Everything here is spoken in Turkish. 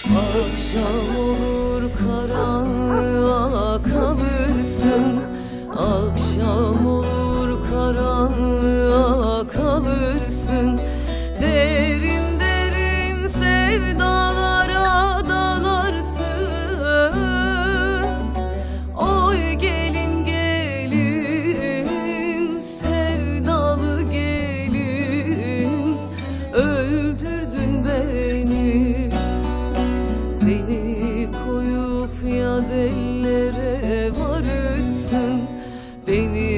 Akşam olur karanlığa kalırsın, akşam olur karanlığa kalırsın. Derin derin sevdalara dalarsın. Oy gelin gelin, sevdalı gelin, öldürdün beni. Beni koyup yad ellere varırsın, beni